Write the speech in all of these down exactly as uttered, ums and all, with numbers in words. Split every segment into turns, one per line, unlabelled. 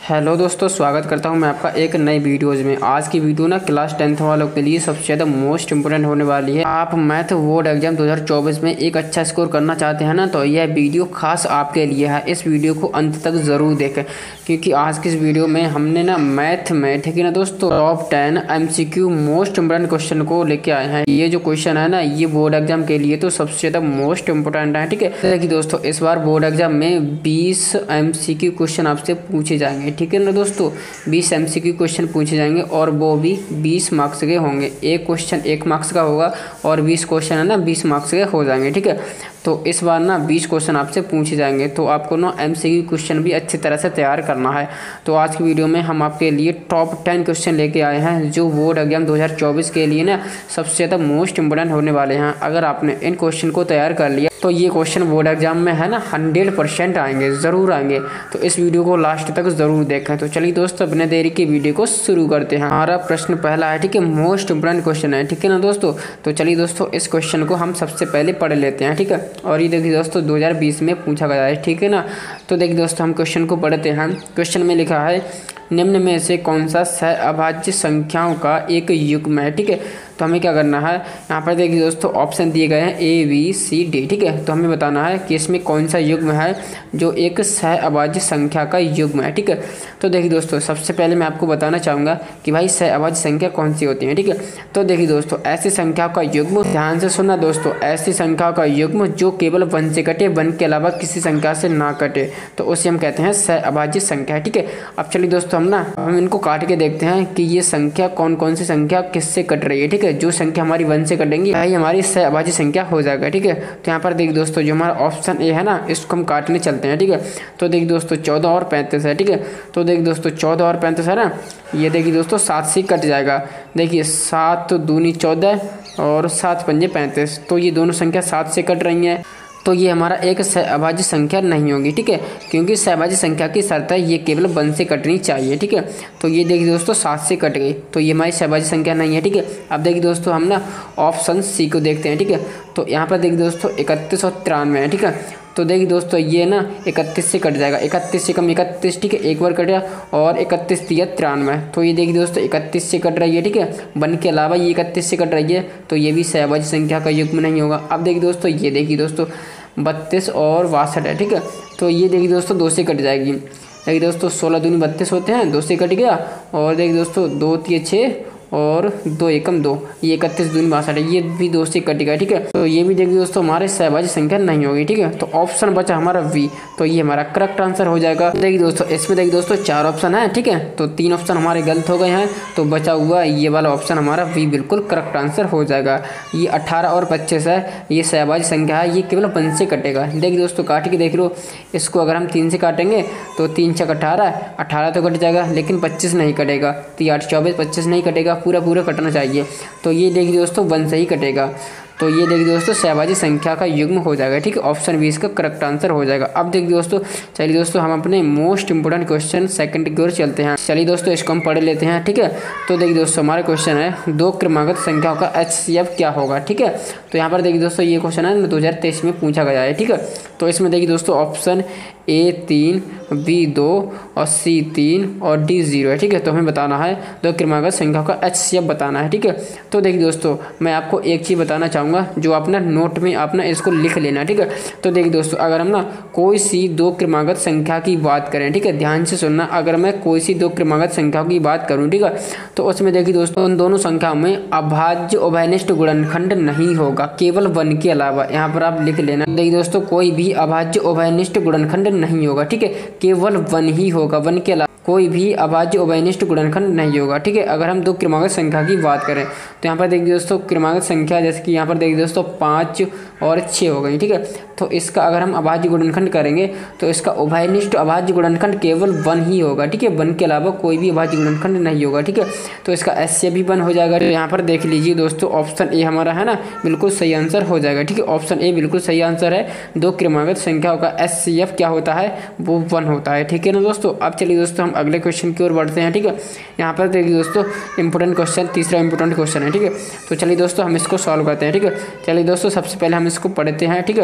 Hello दोस्तों, स्वागत करता हूं मैं आपका एक नई वीडियोज़ में। आज की वीडियो ना क्लास टेंथ वालों के लिए सबसे ज़्यादा मोस्ट इम्पोर्टेंट होने वाली है। आप मैथ बोर्ड एग्जाम दो हज़ार चौबीस में एक अच्छा स्कोर करना चाहते हैं ना, तो यह वीडियो खास आपके लिए है। इस वीडियो को अंत तक ज़रूर देखें, क्योंकि आज की इस वीडियो में हमने ना मैथ में ठीक है ना दोस्तों top ten M C Q most important question को लेके आए हैं। ये जो क्वेश्चन है ना, ये बोर्ड एग्जाम के लिए तो सबसे ज़्यादा मोस्ट इम्पोर्टेंट है। ठीक है, देखिए दोस्तों, इस बार बोर्ड एग्जाम में बीस एम सी क्यू क्वेश्चन आपसे पूछे जाएंगे। ठीक है ना दोस्तों, बीस एमसीक्यू क्वेश्चन पूछे जाएंगे और वो भी बीस मार्क्स के होंगे। एक क्वेश्चन एक मार्क्स का होगा और बीस क्वेश्चन है ना बीस मार्क्स के हो जाएंगे। ठीक है, तो इस बार ना बीस क्वेश्चन आपसे पूछे जाएंगे, तो आपको ना एमसीक्यू क्वेश्चन भी अच्छी तरह से तैयार करना है। तो आज की वीडियो में हम आपके लिए टॉप टेन क्वेश्चन लेके आए हैं, जो बोर्ड एग्जाम दो हज़ार चौबीस के लिए ना सबसे ज़्यादा मोस्ट इंपोर्टेंट होने वाले हैं। अगर आपने इन क्वेश्चन को तैयार कर लिया तो ये क्वेश्चन बोर्ड एग्जाम में है ना हंड्रेड परसेंट आएंगे, ज़रूर आएंगे। तो इस वीडियो को लास्ट तक ज़रूर देखें। तो चलिए दोस्तों, बिना देरी की वीडियो को शुरू करते हैं। हमारा प्रश्न पहला है, ठीक है, मोस्ट इंपोर्टेंट क्वेश्चन है। ठीक है ना दोस्तों, तो चलिए दोस्तों, इस क्वेश्चन को हम सबसे पहले पढ़ लेते हैं। ठीक है, और ये देखिए दोस्तों दो हज़ार बीस में पूछा गया है। ठीक है ना, तो देखिए दोस्तों, हम क्वेश्चन को पढ़ते हैं। क्वेश्चन में लिखा है, निम्न में से कौन सा सहअभाज्य संख्याओं का एक युग्म है। ठीक है, तो हमें क्या करना है, यहाँ पर देखिए दोस्तों ऑप्शन दिए गए हैं ए बी सी डी। ठीक है, तो हमें बताना है कि इसमें कौन सा युग्म है जो एक सहअभाज्य संख्या का युग्म है। ठीक है, तो देखिए दोस्तों, सबसे पहले मैं आपको बताना चाहूँगा कि भाई सहअभाज्य संख्या कौन सी होती है। ठीक है, तो देखिए दोस्तों, ऐसी संख्या का युग्म, ध्यान से सुनना दोस्तों, ऐसी संख्या का युग्म जो केवल वन से कटे, वन के अलावा किसी संख्या से ना कटे, तो उसे हम कहते हैं सहअभाज्य संख्या। ठीक है, अब चलिए दोस्तों, हम ना हम इनको काट के देखते हैं कि ये संख्या कौन कौन सी संख्या किससे कट रही है। ठीक है, जो संख्या हमारी वन से कटेंगी भाई हमारी सहअभाज्य संख्या हो जाएगा। ठीक है, तो यहाँ पर देखिए दोस्तों, जो हमारा ऑप्शन ए है ना, इसको हम काटने चलते हैं। ठीक है, तो देखिए दोस्तों चौदह और पैंतीस है। ठीक है, तो देखिए दोस्तों चौदह और पैंतीस है ना, ये देखिए दोस्तों सात से कट जाएगा। देखिए सात दूनी चौदह और सात पंजे पैंतीस, तो ये दोनों संख्या सात से कट रही हैं, तो ये हमारा एक सहअभाज्य संख्या नहीं होगी। ठीक है, क्योंकि सहअभाज्य संख्या की शर्त है ये केवल वन से कटनी चाहिए। ठीक है, तो ये देखिए दोस्तों सात से कट गई, तो ये हमारी सहअभाज्य संख्या नहीं है। ठीक है, अब देखिए दोस्तों, हम ना ऑप्शन सी को देखते हैं। ठीक है, तो यहाँ पर देखिए दोस्तों इकतीस और तिरानवे है। ठीक है, तो देखिए दोस्तों ये ना इकतीस से कट जाएगा, इकतीस से कम इकतीस। ठीक है, एक बार कटा और इकतीस दिया तिरानवे, तो ये देखिए दोस्तों इकतीस से कट रही है। ठीक है, वन के अलावा ये इकतीस से कट रही है, तो ये भी सहअभाज्य संख्या का युग्म नहीं होगा। अब देखिए दोस्तों, ये देखिए दोस्तों बत्तीस और बासठ है। ठीक है, तो ये देखिए दोस्तों दो से कट जाएगी। देखिए दोस्तों सोलह दूनी बत्तीस होते हैं, दो से कट गया, और देखिए दोस्तों दो तीन छः और दो एकम दो, ये इकतीस दूनी बासठ है, ये भी दो से कट गया। ठीक है, तो ये भी देखिए दोस्तों हमारे सहअभाज्य संख्या नहीं होगी। ठीक है, तो ऑप्शन बचा हमारा वी, तो ये हमारा करेक्ट आंसर हो जाएगा। देखिए दोस्तों, इसमें देखिए दोस्तों चार ऑप्शन है। ठीक है, तो तीन ऑप्शन हमारे गलत हो गए हैं, तो बचा हुआ ये वाला ऑप्शन हमारा वी बिल्कुल करेक्ट आंसर हो जाएगा। ये अट्ठारह और पच्चीस है, ये सहअभाज्य संख्या है, ये केवल वन से कटेगा। देखिए दोस्तों काट के देख लो, इसको अगर हम तीन से काटेंगे तो तीन छः अठारह, अठारह तो कट जाएगा, लेकिन पच्चीस नहीं कटेगा, तीन आठ चौबीस, पच्चीस नहीं कटेगा, पूरा पूरा कटना चाहिए, तो ये देखिए दोस्तों वन से ही कटेगा, तो ये देखिए दोस्तों सहअभाज्य संख्या का युग्म हो जाएगा। ठीक है, ऑप्शन बी इसका करेक्ट आंसर हो जाएगा। अब देखिए दोस्तों, चलिए दोस्तों हम अपने मोस्ट इंपोर्टेंट क्वेश्चन सेकंड की ओर चलते हैं। चलिए दोस्तों इसको हम पढ़ लेते हैं। ठीक है, तो देखिए दोस्तों हमारा क्वेश्चन है, दो क्रमागत संख्याओं का एच सी एफ क्या होगा। ठीक है, तो यहाँ पर देखिए दोस्तों ये क्वेश्चन है दो हज़ार तेईस में पूछा गया है। ठीक है, तो इसमें देखिए दोस्तों ऑप्शन ए तीन, बी दो और सी तीन और डी जीरो है। ठीक है, तो हमें बताना है दो क्रमागत संख्याओं का एच सी एफ बताना है। ठीक है, तो देखिए दोस्तों मैं आपको एक चीज़ बताना चाहूँगा, जो अपना नोट में आप ना इसको लिख लेना। ठीक है, तो देखिए दोस्तों अगर हम ना कोई सी दो क्रमागत संख्या की बात करें, ठीक है, ध्यान से सुनना, अगर मैं कोई सी दो क्रमागत संख्याओं की बात करूँ, ठीक है, तो उसमें देखिए दोस्तों उन दोनों संख्याओं में अभाज्य उभयनिष्ठ गुणनखंड नहीं होगा, केवल वन के अलावा। यहाँ पर आप लिख लेना, देखिए दोस्तों कोई भी अभाज्य उभयनिष्ठ गुणनखंड नहीं होगा। ठीक है, केवल वन ही होगा, वन के अलावा कोई भी अभाज्य उभयनिष्ठ गुणनखंड नहीं होगा। ठीक है, अगर हम दो क्रमागत संख्या की बात करें तो यहाँ पर देखिए दोस्तों क्रमागत संख्या जैसे कि यहाँ पर देखिए दोस्तों पाँच और छः हो गई। ठीक है, तो इसका अगर हम अभाज्य गुणनखंड करेंगे तो इसका उभयनिष्ठ अभाज्य गुणनखंड केवल वन ही होगा। ठीक है, वन के अलावा कोई भी अभाज्य गुणनखंड नहीं होगा। ठीक है, तो इसका एस सी एफ भी वन हो जाएगा। तो यहाँ पर देख लीजिए दोस्तों ऑप्शन ए हमारा है ना बिल्कुल सही आंसर हो जाएगा। ठीक है, ऑप्शन ए बिल्कुल सही आंसर है, दो क्रमागत संख्याओं का एस सी एफ क्या होता है, वो वन होता है। ठीक है ना दोस्तों, अब चलिए दोस्तों हम अगले क्वेश्चन की ओर बढ़ते हैं। ठीक है, यहाँ पर देखिए दोस्तों इंपोर्टेंट क्वेश्चन, तीसरा इंपोर्टेंट क्वेश्चन है। ठीक है, तो चलिए दोस्तों हम इसको सॉल्व करते हैं। ठीक है, चलिए दोस्तों सबसे पहले हम इसको पढ़ते हैं। ठीक है,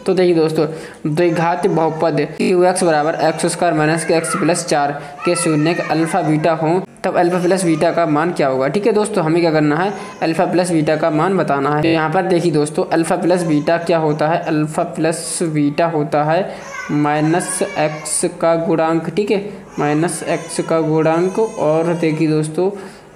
तो देखिए दोस्तों द्विघात बहुपद क्यू एक्स बराबर एक्स स्क्वायर माइनस के एक्स प्लस चार के शून्य का अल्फा बीटा हो तब अल्फा प्लस बीटा का मान क्या होगा। ठीक है दोस्तों, हमें क्या करना है, अल्फा प्लस बीटा का मान बताना है। तो यहाँ पर देखिए दोस्तों अल्फा प्लस बीटा क्या होता है, अल्फा प्लस बीटा होता है माइनस एक्स का गुणांक। ठीक है, माइनस एक्स का गुणांक और देखिए दोस्तों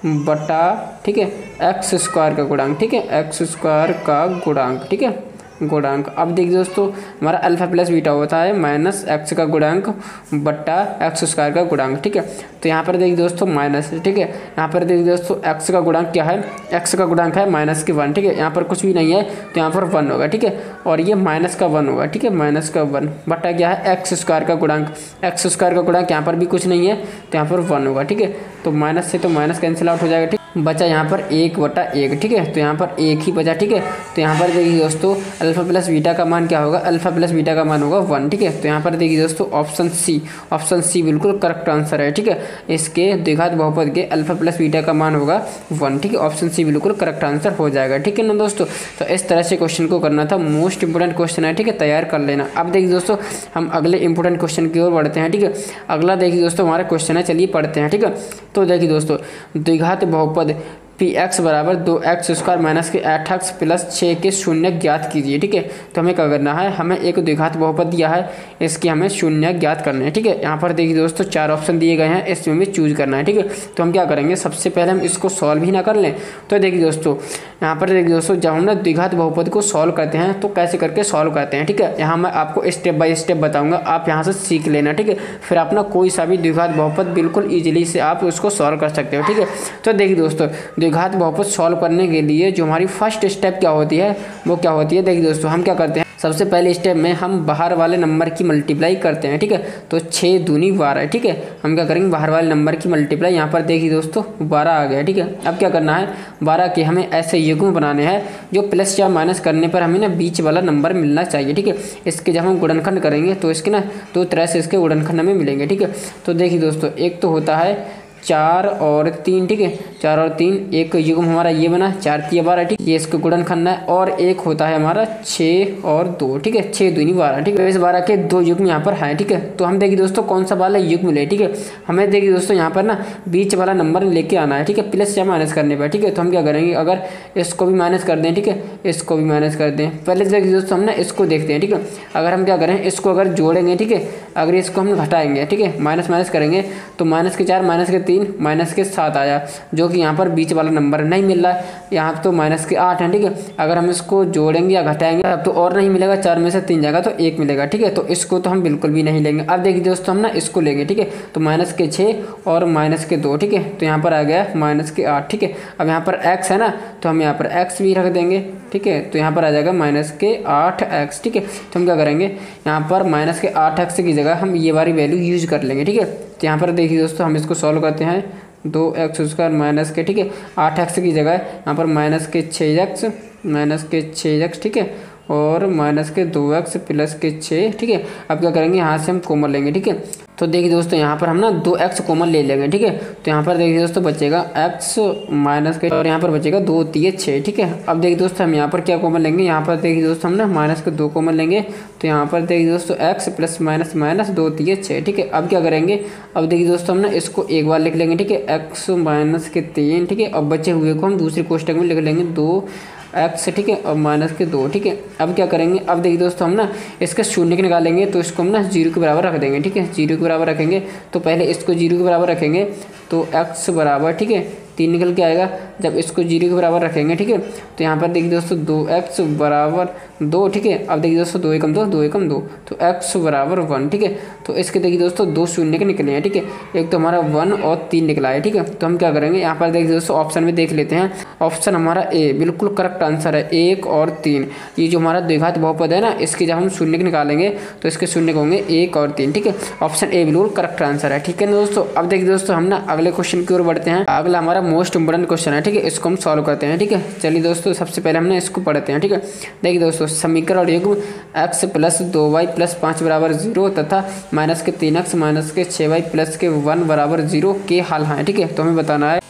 बटा ठीक है एक्स स्क्वायर का गुणांक। ठीक है, एक्स स्क्वायर का गुणांक। ठीक है, गुणांक। अब देखिए दोस्तों हमारा अल्फा प्लस बीटा होता है माइनस एक्स का गुणांक बट्टा एक्स स्क्वायर का गुणांक। ठीक है, तो यहाँ पर देखिए दोस्तों माइनस। ठीक है, यहाँ पर देखिए दोस्तों एक्स का गुणांक क्या है, एक्स का गुणांक है माइनस के वन। ठीक है, यहाँ पर कुछ भी नहीं है तो यहाँ पर वन होगा। ठीक है, और ये माइनस का वन होगा। ठीक है, माइनस का वन बट्टा क्या है एक्स स्क्वायर का गुणांक, एक्स स्क्वायर का गुणांक यहाँ पर भी कुछ नहीं है तो यहाँ पर वन होगा। ठीक है, तो माइनस से तो माइनस कैंसिल आउट हो जाएगा। ठीक, बचा यहाँ पर एक बटा एक। ठीक है, तो यहाँ पर एक ही बचा। ठीक है, तो यहाँ पर देखिए दोस्तों अल्फा प्लस बीटा का मान क्या होगा, अल्फा प्लस बीटा का मान होगा वन। ठीक है, तो यहाँ पर देखिए दोस्तों ऑप्शन सी, ऑप्शन सी बिल्कुल करेक्ट आंसर है। ठीक है, इसके द्विघात बहुपद के अल्फा प्लस बीटा का मान होगा वन। ठीक है, ऑप्शन सी बिल्कुल करेक्ट आंसर हो जाएगा। ठीक है ना दोस्तों, तो इस तरह से क्वेश्चन को करना था, मोस्ट इंपोर्टेंट क्वेश्चन है। ठीक है, तैयार कर लेना। अब देखिए दोस्तों हम अगले इंपोर्टेंट क्वेश्चन की ओर बढ़ते हैं। ठीक है, अगला देखिए दोस्तों हमारा क्वेश्चन है, चलिए पढ़ते हैं। ठीक है, तो देखिए दोस्तों द्विघात बहुपद पी एक्स बराबर दो एक्स स्क्वायर माइनस के आठ एक्स प्लस छः के शून्य ज्ञात कीजिए। ठीक है, तो हमें क्या करना है, हमें एक द्विघात बहुपद दिया है, इसकी हमें शून्य ज्ञात करना है। ठीक है, यहाँ पर देखिए दोस्तों चार ऑप्शन दिए गए हैं, इसमें भी चूज करना है। ठीक है, तो हम क्या करेंगे, सबसे पहले हम इसको सॉल्व ही ना कर लें। तो देखिए दोस्तों यहाँ पर देखिए दोस्तों जब हम ना द्विघात बहुपद को सॉल्व करते हैं तो कैसे करके सॉल्व करते हैं। ठीक है, यहाँ मैं आपको स्टेप बाय स्टेप बताऊँगा, आप यहाँ से सीख लेना। ठीक है, फिर अपना कोई सा भी द्विघात बहुपद बिल्कुल ईजिली से आप उसको सॉल्व कर सकते हो। ठीक है, तो देखिए दोस्तों द्विघात बहुपद सॉल्व करने के लिए जो हमारी फर्स्ट स्टेप क्या होती है, वो क्या होती है, देखिए दोस्तों हम क्या करते हैं, सबसे पहले स्टेप में हम बाहर वाले नंबर की मल्टीप्लाई करते हैं। ठीक है, तो छः दूनी बारह। ठीक है, हम क्या करेंगे, बाहर वाले नंबर की मल्टीप्लाई, यहाँ पर देखिए दोस्तों बारह आ गया। ठीक है, अब क्या करना है, बारह के हमें ऐसे युग्म बनाने हैं जो प्लस या माइनस करने पर हमें ना बीच वाला नंबर मिलना चाहिए। ठीक है, इसके जब हम गुणनखंड करेंगे तो इसके ना दो तरह से इसके गुणनखंड हमें मिलेंगे। ठीक है, तो देखिए दोस्तों एक तो होता है चार और तीन। ठीक है, चार और तीन, एक युग्म हमारा ये बना चार तीन बारह। ठीक, ये इसका गुणनखंड है। और एक होता है हमारा छः और दो। ठीक है, छः दूनी बारह। ठीक है, इस बारह के दो युग्म यहाँ पर हैं। ठीक है, तो हम देखिए दोस्तों कौन सा वाला युग्म ले। ठीक है, हमें देखिए दोस्तों यहाँ पर ना बीच वाला नंबर लेके आना है। ठीक है, प्लस या माइनस करने पर। ठीक है, तो हम क्या करेंगे, अगर इसको भी माइनस कर दें, ठीक है, इसको भी माइनस कर दें, पहले देखिए दोस्तों हम ना इसको देखते हैं। ठीक है, अगर हम क्या करें, इसको अगर जोड़ेंगे, ठीक है, अगर इसको हम घटाएंगे, ठीक है, माइनस माइनस करेंगे तो माइनस के चार माइनस के तीन माइनस के सात आया, जो कि यहाँ पर बीच वाला नंबर नहीं मिल रहा है, यहाँ तो माइनस के आठ है। ठीक है, अगर हम इसको जोड़ेंगे या घटाएंगे तब तो और नहीं मिलेगा, चार में से तीन जाएगा तो एक मिलेगा। ठीक है, तो इसको तो हम बिल्कुल भी नहीं लेंगे। अब देखिए दोस्तों हम ना इसको लेंगे। ठीक है, तो माइनस के छः और माइनस के दो। ठीक है, तो यहाँ पर आ गया माइनस के आठ। ठीक है, अब यहाँ पर एक्स है ना, तो हम यहाँ पर एक्स भी रख देंगे। ठीक है, तो यहाँ पर आ जाएगा माइनस के आठ एक्स। ठीक है, तो हम क्या करेंगे, यहाँ पर माइनस के आठ एक्स की जगह हम ये वाली वैल्यू यूज कर लेंगे। ठीक है, तो यहाँ पर देखिए दोस्तों हम इसको सॉल्व करते हैं, दो एक्स स्क्वायर माइनस के, ठीक है, आठ एक्स की जगह यहाँ पर माइनस के छः एक्स, माइनस के छः एक्स। ठीक है, और माइनस के दो एक्स प्लस के छः। ठीक है, अब क्या करेंगे, यहाँ से हम कॉमन लेंगे। ठीक है, तो देखिए दोस्तों यहाँ पर हम ना दो एक्स कॉमन ले लेंगे। ठीक है, तो यहाँ पर देखिए दोस्तों बचेगा एक्स माइनस के, और यहाँ पर बचेगा दो तीन छः। ठीक है, अब देखिए दोस्तों हम यहाँ पर क्या कॉमन लेंगे, यहाँ पर देखिए दोस्तों हम ना माइनस के दो कॉमन लेंगे, तो यहाँ पर देखिए दोस्तों एक्स प्लस माइनस माइनस दो तीन छः। ठीक है, अब क्या करेंगे, अब देखिए दोस्तों हम ना इसको एक बार लिख लेंगे। ठीक है, एक्स माइनस के तीन। ठीक है, अब बचे हुए को हम दूसरे कोष्टक में लिख लेंगे दो एक्स। ठीक है, और माइनस के दो। ठीक है, अब क्या करेंगे, अब देखिए दोस्तों हम ना इसके शून्य के निकालेंगे तो इसको हम ना जीरो के बराबर रख देंगे। ठीक है, जीरो के बराबर रखेंगे तो पहले इसको जीरो के बराबर रखेंगे तो एक्स बराबर, ठीक है, तीन निकल के आएगा। जब इसको जीरो के बराबर रखेंगे, ठीक है, तो यहाँ पर देखिए दोस्तों दो एक्स बराबर दो। ठीक है, अब देखिए दोस्तों दो एकम दो, दो एकम दो, तो एक्स बराबर वन। ठीक है, तो इसके देखिए दोस्तों दो शून्य के निकले हैं। ठीक है, एक तो हमारा वन और तीन निकला है। ठीक है, तो हम क्या करेंगे, यहाँ पर देखिए दोस्तों ऑप्शन में देख लेते हैं, ऑप्शन हमारा ए बिल्कुल करेक्ट आंसर है, एक और तीन। ये जो हमारा द्विघात बहुपद है ना, इसके जब हम शून्य के निकालेंगे तो इसके शून्य होंगे एक और तीन। ठीक है, ऑप्शन ए बिल्कुल करेक्ट आंसर है। ठीक है ना दोस्तों, अब देखिए दोस्तों हम ना अगले क्वेश्चन की ओर बढ़ते हैं। अगला हमारा मोस्ट इंपोर्टेंट क्वेश्चन है। ठीक है, इसको हम सॉल्व करते हैं। ठीक है, चलिए दोस्तों सबसे पहले हमने इसको पढ़ते हैं। ठीक है, देखिए दोस्तों समीकरण और युग्म एक्स प्लस दो वाई प्लस पाँच बराबर जीरो तथा माइनस के तीन एक्स माइनस के छः वाई प्लस के वन बराबर जीरो के हल हैं। ठीक है, तो हमें बताना है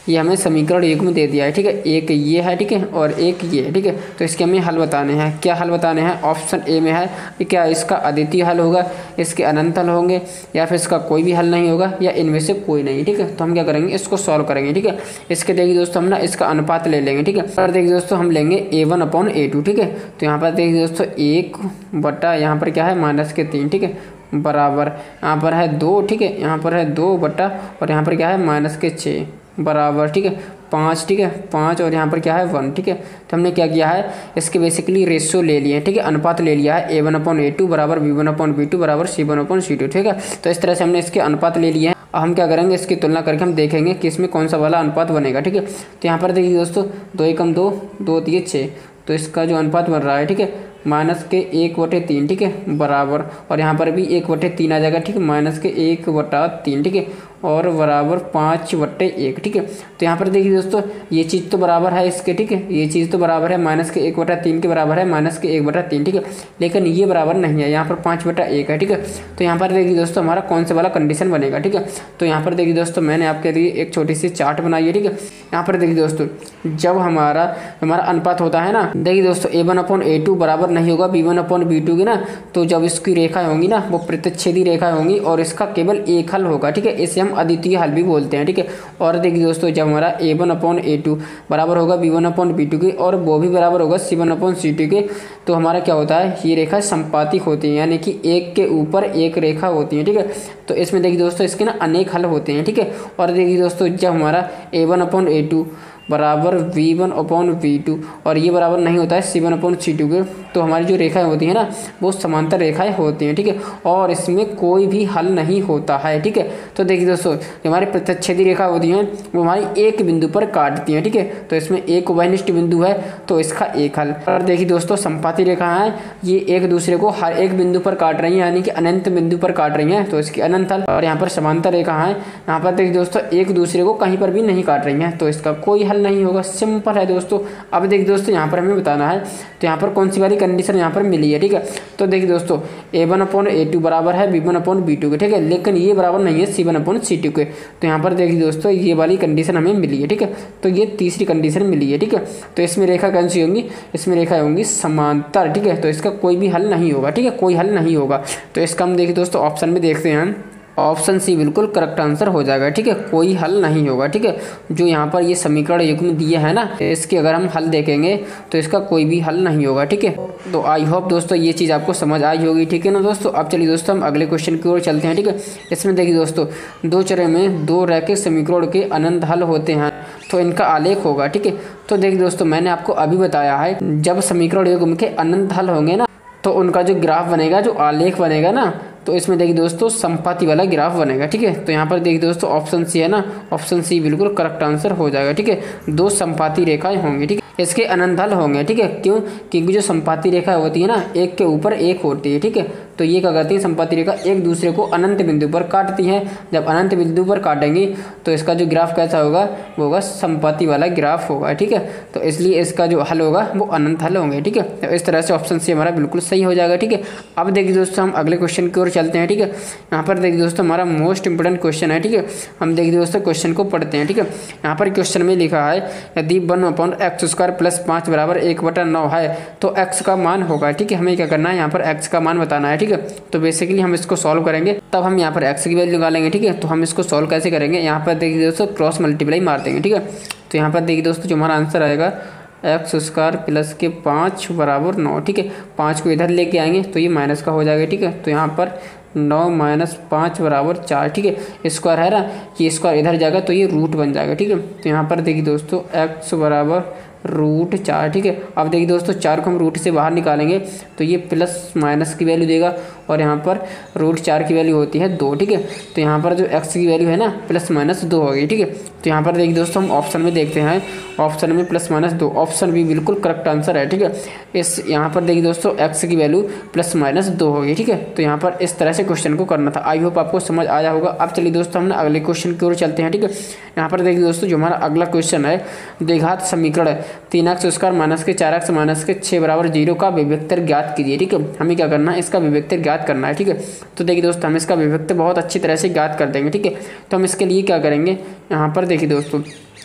ये हमें समीकरण युग्म दे दिया है, ठीक है। एक ये है, ठीक है, और एक ये, ठीक है। तो इसके हमें हल बताने हैं। क्या हल बताने हैं? ऑप्शन ए में है कि क्या इसका अद्वितीय हल होगा, इसके अनंत हल होंगे, या फिर इसका कोई भी हल नहीं होगा, या इनमें से कोई नहीं, ठीक है। तो हम क्या करेंगे, इसको सॉल्व करेंगे, ठीक है। इसके देखिए दोस्तों हम ना इसका अनुपात ले लेंगे, ठीक है। और देखिए दोस्तों हम लेंगे A one upon A two, ठीक है। तो यहाँ पर देखिए दोस्तों एक बटा यहाँ पर क्या है माइनस के तीन, ठीक है, बराबर यहाँ पर है दो, ठीक है, यहाँ पर है दो बटा और यहाँ पर क्या है माइनस के छः बराबर, ठीक है, पाँच, ठीक है, पाँच और यहाँ पर क्या है वन, ठीक है। तो हमने क्या किया है, इसके बेसिकली रेशियो ले लिए, ठीक है, अनुपात ले लिया है। A one upon A two बराबर B one upon B two बराबर C one upon C two, ठीक है। तो इस तरह से हमने इसके अनुपात ले लिए हैं। अब हम क्या करेंगे, इसकी तुलना करके हम देखेंगे कि इसमें कौन सा वाला अनुपात बनेगा, ठीक है। तो यहाँ पर देखिए दोस्तों दो एकम दो, दो दिए छः, तो इसका जो अनुपात बन रहा है, ठीक है, माइनस के एक बटे तीन, ठीक है, बराबर और यहाँ पर भी एक बटे तीन आ जाएगा, ठीक है, माइनस के एक बटा तीन, ठीक है, और बराबर पाँच बट्टे एक, ठीक है। तो यहाँ पर देखिए दोस्तों ये चीज़ तो बराबर है इसके, ठीक है, ये चीज़ तो बराबर है माइनस के एक बटा तीन के बराबर है, माइनस के एक बटा तीन, ठीक है, लेकिन ये बराबर नहीं है, यहाँ पर पाँच बटा एक है, ठीक है। तो यहाँ पर देखिए दोस्तों हमारा कौन सा वाला कंडीशन बनेगा, ठीक है। तो यहाँ पर देखिए दोस्तों मैंने आपके लिए एक छोटी सी चार्ट बनाई है, ठीक है। यहाँ पर देखिए दोस्तों जब हमारा हमारा अनुपात होता है ना, देखिए दोस्तों A one upon A two बराबर नहीं होगा B one upon B two की ना, तो जब इसकी रेखाएं होंगी ना वो प्रतिच्छेदी रेखाएं होंगी और इसका केवल एक हल होगा, ठीक है। इसे हम अद्वितीय हल भी बोलते हैं, ठीक है। और देखिए दोस्तों जब हमारा A one upon A two बराबर होगा B one upon B two के और वो भी बराबर होगा C one upon C two के, तो हमारा क्या होता है, ये रेखा संपातिक होती है, यानी कि एक के ऊपर एक रेखा होती है, ठीक है। तो इसमें देखिए दोस्तों इसके ना अनेक हल होते हैं, ठीक है। और देखिए दोस्तों जब हमारा A one upon A two बराबर V one upon V two और ये बराबर नहीं होता है C one upon C two के, तो हमारी जो रेखाएं होती हैं ना वो समांतर रेखाएं होती हैं, ठीक है। और इसमें कोई भी हल नहीं होता है, ठीक है। तो देखिए दोस्तों जो हमारी प्रतिच्छेदी रेखा होती हैं वो हमारी एक बिंदु पर काटती हैं, ठीक है। तो इसमें एक उभयनिष्ठ बिंदु है तो इसका एक हल। और देखिए दोस्तों संपाती रेखाएं ये एक दूसरे को हर एक बिंदु पर काट रही हैं, यानी कि अनंत बिंदु पर काट रही हैं, तो इसकी अनंत हल। और यहाँ पर समांतर रेखाएं यहाँ पर देखिए दोस्तों एक दूसरे को कहीं पर भी नहीं काट रही हैं, तो इसका कोई नहीं होगा, सिंपल है दोस्तों। अब देखिए दोस्तों यहाँ पर हमें बताना है तो यहाँ पर कौन सी वाली कंडीशन यहाँ पर मिली है, ठीक है। तो देखिए दोस्तों A one upon A two बराबर है B one upon B two के, ठीक है, लेकिन ये बराबर नहीं है C one upon C two के। तो यहाँ पर देखिए दोस्तों ये वाली कंडीशन हमें मिली है, ठीक है। तो ये तीसरी कंडीशन मिली है, ठीक है। तो इसमें रेखा कौन सी होंगी, इसमें रेखा होंगी समांतर, ठीक है। तो इसका कोई भी हल नहीं होगा, ठीक है, कोई हल नहीं होगा। तो इसका हम देखिए दोस्तों ऑप्शन में देखते हैं, ऑप्शन सी बिल्कुल करेक्ट आंसर हो जाएगा, ठीक है, कोई हल नहीं होगा, ठीक है। जो यहाँ पर ये समीकरण युग्म दिए है ना इसके अगर हम हल देखेंगे तो इसका कोई भी हल नहीं होगा, ठीक है। तो आई होप दोस्तों ये चीज़ आपको समझ आई होगी, ठीक है ना दोस्तों। अब चलिए दोस्तों हम अगले क्वेश्चन की ओर चलते हैं, ठीक है। इसमें देखिए दोस्तों दो चर में दो रैखिक समीकरण के अनंत हल होते हैं तो इनका आलेख होगा, ठीक है। तो देखिए दोस्तों मैंने आपको अभी बताया है जब समीकरण युग्म के अनंत हल होंगे ना तो उनका जो ग्राफ बनेगा, जो आलेख बनेगा ना, तो इसमें देखिए दोस्तों संपाती वाला ग्राफ बनेगा, ठीक है। तो यहाँ पर देखिए दोस्तों ऑप्शन सी है ना, ऑप्शन सी बिल्कुल करेक्ट आंसर हो जाएगा, ठीक है। दो संपाती रेखाएं होंगी, ठीक है, इसके अनंत हल होंगे, ठीक है। क्यों? क्योंकि जो संपाती रेखा होती है ना एक के ऊपर एक होती है, ठीक है। तो ये क्या करती है संपाती रेखा एक दूसरे को अनंत बिंदु पर काटती हैं। जब अनंत बिंदु पर काटेंगी तो इसका जो ग्राफ कैसा होगा, वो होगा संपाती वाला ग्राफ होगा, ठीक है। तो इसलिए इसका जो हल होगा वो अनंत हल होंगे, ठीक है। तो इस तरह से ऑप्शन सी हमारा बिल्कुल सही हो जाएगा, ठीक है। अब देखिए दोस्तों हम अगले क्वेश्चन की ओर चलते हैं, ठीक है। यहाँ पर देखिए दोस्तों हमारा मोस्ट इंपोर्टेंट क्वेश्चन है, ठीक है। हम देखिए दोस्तों क्वेश्चन को पढ़ते हैं, ठीक है। यहाँ पर क्वेश्चन में लिखा है यदि one upon X square plus पाँच बराबर एक बटा नौ है तो एक्स का मान होगा, ठीक है। हमें क्या करना है, यहाँ पर एक्स का मान बताना है, ठीक है। तो बेसिकली हम इसको सॉल्व करेंगे तब हम यहाँ पर एक्स की वैल्यू निकालेंगे, ठीक है। तो हम इसको सॉल्व कैसे करेंगे, यहाँ पर देखिए दोस्तों क्रॉस मल्टीप्लाई मार देंगे, ठीक है। तो यहाँ पर देखिए दोस्तों जो हमारा आंसर आएगा एक्स स्क्वायर प्लस के पाँच बराबर नौ, ठीक है। पाँच को इधर लेके आएंगे तो ये माइनस का हो जाएगा, ठीक है। तो यहाँ पर नौ माइनस पाँच बराबर चार, ठीक है। स्क्वायर है ना, ये स्क्वायर इधर जाएगा तो ये रूट बन जाएगा, ठीक है। तो यहाँ पर देखिए दोस्तों एक्स बराबर रूट चार, ठीक है। अब देखिए दोस्तों चार को हम रूट से बाहर निकालेंगे तो ये प्लस माइनस की वैल्यू देगा और यहाँ पर रूट चार की वैल्यू होती है दो, ठीक है। तो यहाँ पर जो एक्स की वैल्यू है ना प्लस माइनस दो होगी, ठीक है। तो यहाँ पर देखिए दोस्तों हम ऑप्शन में देखते हैं, ऑप्शन में प्लस माइनस दो, ऑप्शन भी बिल्कुल करेक्ट आंसर है, ठीक है। इस यहाँ पर देखिए दोस्तों एक्स की वैल्यू प्लस माइनस दो होगी, ठीक है। तो यहाँ पर इस तरह से क्वेश्चन को करना था। आई होप आपको समझ आया होगा। अब चलिए दोस्तों हम अगले क्वेश्चन की ओर चलते हैं, ठीक है। यहाँ पर देखिए दोस्तों जो हमारा अगला क्वेश्चन है द्विघात समीकरण है तीन एक्स स्क्वायर माइनस के चार एक्स माइनस के छः बराबर जीरो का विभक्तर ज्ञात कीजिए, ठीक है। हमें क्या करना है, इसका विभक्तर ज्ञात करना है, ठीक है। तो देखिए दोस्तों हम इसका विभक्तर बहुत अच्छी तरह से ज्ञात कर देंगे, ठीक है। तो हम इसके लिए क्या करेंगे, यहाँ पर देखिए दोस्तों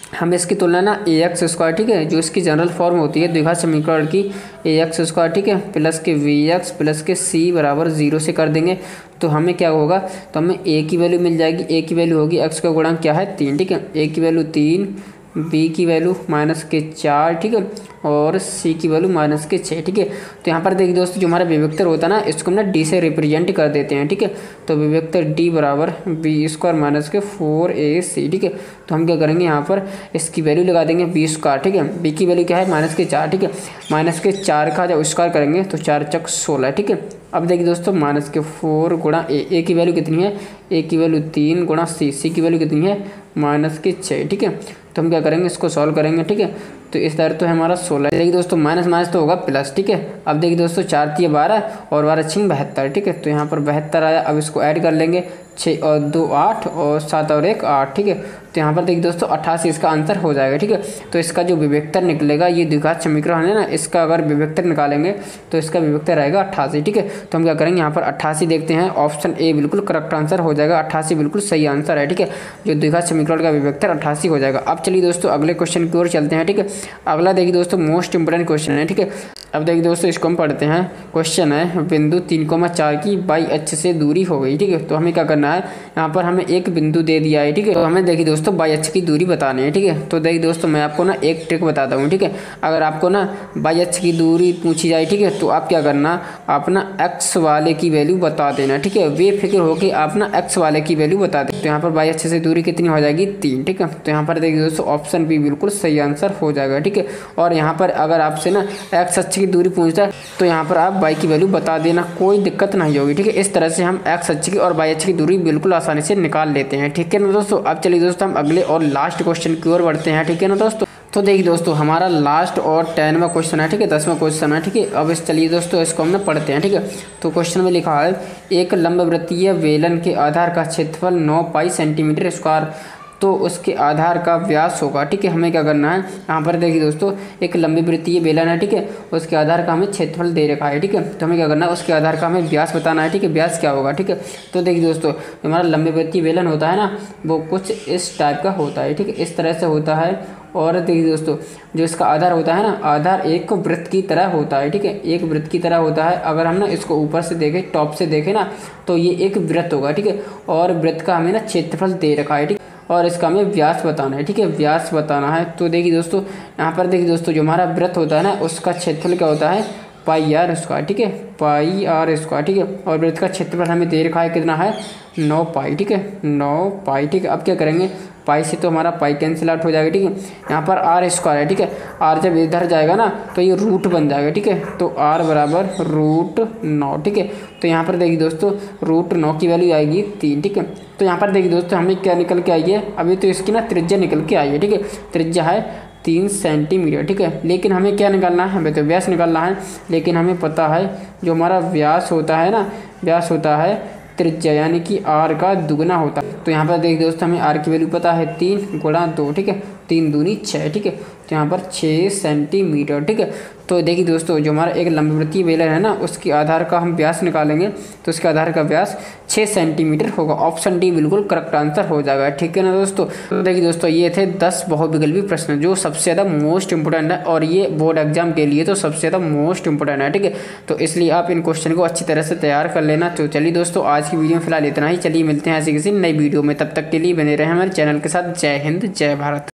हम इसकी तुलना ना ए एक्स स्क्वायर, ठीक है, जो इसकी जनरल फॉर्म होती है द्विघात समीकरण की, ए एक्स स्क्वायर, ठीक है, प्लस के वी एक्स प्लस के सी बराबर जीरो से कर देंगे। तो हमें क्या होगा, तो हमें ए की वैल्यू मिल जाएगी। ए की वैल्यू होगी, एक्स का गुणांक क्या है, तीन, ठीक है, ए की वैल्यू तीन, बी की वैल्यू माइनस के चार, ठीक है, और सी की वैल्यू माइनस के छः, ठीक है। तो यहाँ पर देखिए दोस्तों, जो हमारा विवेक्तर होता है ना, इसको हम ना डी से रिप्रेजेंट कर देते हैं, ठीक है। तो विवेक्तर डी बराबर बी स्क्वायर माइनस के फोर ए सी, ठीक है। तो हम क्या करेंगे, यहाँ पर इसकी वैल्यू लगा देंगे बी स्क्वायर, ठीक है। बी की वैल्यू क्या है, माइनस के चार, ठीक है। माइनस के चार का जब स्क्वायर करेंगे तो चार चक सोलह, ठीक है। अब देखिए दोस्तों, माइनस के फोर गुणा ए, ए की वैल्यू कितनी है, ए की वैल्यू तीन गुणा सी, सी की वैल्यू कितनी है, माइनस के छः, ठीक है। तो हम क्या करेंगे, इसको सॉल्व करेंगे, ठीक है। तो इस तरह तो है हमारा सोलह। देखिए दोस्तों, माइनस माइनस तो होगा प्लस, ठीक है। अब देखिए दोस्तों, चार तीन बारह और बारह छिंग बहत्तर, ठीक है। तो यहाँ पर बहत्तर आया। अब इसको ऐड कर लेंगे, छः और दो आठ और सात और एक आठ, ठीक है। तो यहाँ पर देखिए दोस्तों, अट्ठासी इसका आंसर हो जाएगा, ठीक है। तो इसका जो विवेक्तर निकलेगा, ये द्विघात समीकरण है ना, इसका अगर विवेक्तर निकालेंगे तो इसका विवेक्तर रहेगा अट्ठासी, ठीक है। तो हम क्या करेंगे, यहाँ पर अट्ठासी देखते हैं, ऑप्शन ए बिल्कुल करेक्ट आंसर हो जाएगा। अट्ठासी बिल्कुल सही आंसर है, ठीक है। जो द्विघात समीकरण का विवेक्तर अट्ठासी हो जाएगा। अब चलिए दोस्तों, अगले क्वेश्चन की ओर चलते हैं, ठीक है। अगला देखिए दोस्तों, मोस्ट इंपोर्टेंट क्वेश्चन है, ठीक है। अब देखिए दोस्तों, इसको हम पढ़ते हैं। क्वेश्चन है, बिंदु तीन कोमा चार की बाई अक्ष से दूरी हो गई, ठीक है। तो हमें क्या करना है, यहाँ पर हमें एक बिंदु दे दिया है, ठीक है। तो हमें देखिए दोस्तों, बाई अक्ष की दूरी बतानी है, ठीक है। तो देखिए दोस्तों, मैं आपको ना एक ट्रिक बताता हूँ, ठीक है। अगर आपको ना बाई अक्ष की दूरी पूछी जाए, ठीक है, तो आप क्या करना, आप ना एक्स वाले की वैल्यू बता देना, ठीक है। बेफिक्र होकर आप ना एक्स वाले की वैल्यू बता दें। तो यहाँ पर बाई अक्ष से दूरी कितनी हो जाएगी, तीन, ठीक है। तो यहाँ पर देखिए दोस्तों, ऑप्शन बी बिल्कुल सही आंसर हो जाएगा, ठीक है। और यहाँ पर अगर आपसे ना एक्स अक्ष की दूरी पूछता है तो यहाँ पर आप बाई की वैल्यू बता देना, कोई दिक्कत नहीं होगी, ठीक है। इस तरह से हम एक्स अक्ष की और बाई अक्ष की दूरी बिल्कुल आसानी से निकाल लेते हैं, ठीक है ना दोस्तों। अब चलिए दोस्तों, हम अगले और लास्ट क्वेश्चन की ओर बढ़ते हैं, ठीक है ना दोस्तों। तो देखिए दोस्तों, हमारा लास्ट और टेनवा क्वेश्चन है, ठीक है, दसवां क्वेश्चन है, ठीक है। अब इस चलिए दोस्तों, इसको हम ना पढ़ते हैं, ठीक है। तो क्वेश्चन में लिखा है, एक लंबवृत्तीय बेलन के आधार का क्षेत्रफल नौ पाई सेंटीमीटर स्क्वायर, तो उसके आधार का व्यास होगा, ठीक है। हमें क्या करना है, यहाँ पर देखिए दोस्तों, एक लंबी वृत्तीय बेलन है, ठीक है, उसके आधार का हमें क्षेत्रफल दे रखा है, ठीक है। तो हमें क्या करना है, उसके आधार का हमें व्यास बताना है, ठीक है। व्यास क्या होगा, ठीक है। तो देखिए दोस्तों, हमारा लंबी वृत्तीय बेलन होता है ना, वो कुछ इस टाइप का होता है, ठीक है, इस तरह से होता है। और देखिए दोस्तों, जो इसका आधार होता है ना, आधार एक वृत्त की तरह होता है, ठीक है, एक वृत्त की तरह होता है। अगर हम ना इसको ऊपर से देखें, टॉप से देखें ना, तो ये एक वृत्त होगा, ठीक है। और वृत्त का हमें ना क्षेत्रफल दे रखा है, ठीक, और इसका हमें व्यास बताना है, ठीक है, व्यास बताना है। तो देखिए दोस्तों, यहाँ पर देखिए दोस्तों, जो हमारा वृत्त होता है ना, उसका क्षेत्रफल क्या होता है, पाई आर स्क्वायर, ठीक है, पाई आर स्क्वायर, ठीक है। और वृत्त का क्षेत्रफल हमें दे रखा है, कितना है, नौ पाई, ठीक है, नौ पाई, ठीक है। अब क्या करेंगे, पाई से तो हमारा पाई कैंसिल आउट हो जाएगा, ठीक है। यहाँ पर आर स्क्वायर है, ठीक है, आर जब इधर जाएगा ना तो ये रूट बन जाएगा, ठीक है। तो आर बराबर रूट नौ, ठीक है। तो यहाँ पर देखिए दोस्तों, रूट नौ की वैल्यू आएगी तीन, ठीक है। तो यहाँ पर देखिए दोस्तों, हमें क्या निकल के आई है, अभी तो इसकी ना त्रिज्या निकल के आई है, ठीक है। त्रिज्या है तीन सेंटीमीटर, ठीक है। लेकिन हमें क्या निकालना है, हमें तो व्यास निकालना है। लेकिन हमें पता है जो हमारा व्यास होता है ना, व्यास होता है त्रिज्या, यानी कि आर का दुगना होता है। तो यहाँ पर देखिए दोस्तों, हमें आर की वैल्यू पता है तीन गुणा दो, ठीक है, तीन दूनी छः, ठीक है। तो यहाँ पर छः सेंटीमीटर, ठीक है। तो देखिए दोस्तों, जो हमारा एक लंबवृत्तीय बेलन है ना, उसके आधार का हम व्यास निकालेंगे, तो उसके आधार का व्यास छः सेंटीमीटर होगा। ऑप्शन डी बिल्कुल करेक्ट आंसर हो जाएगा, ठीक है ना दोस्तों। तो देखिए दोस्तों, ये थे दस बहुविकल्पी प्रश्न जो सबसे ज़्यादा मोस्ट इंपोर्टेंट है, और ये बोर्ड एग्जाम के लिए तो सबसे ज़्यादा मोस्ट इंपोर्टेंट है, ठीक है। तो इसलिए आप इन क्वेश्चन को अच्छी तरह से तैयार कर लेना। तो चलिए दोस्तों, आज की वीडियो में फिलहाल इतना ही। चलिए मिलते हैं ऐसी किसी नई वीडियो में, तब तक के लिए बने रहे हमारे चैनल के साथ। जय हिंद, जय भारत।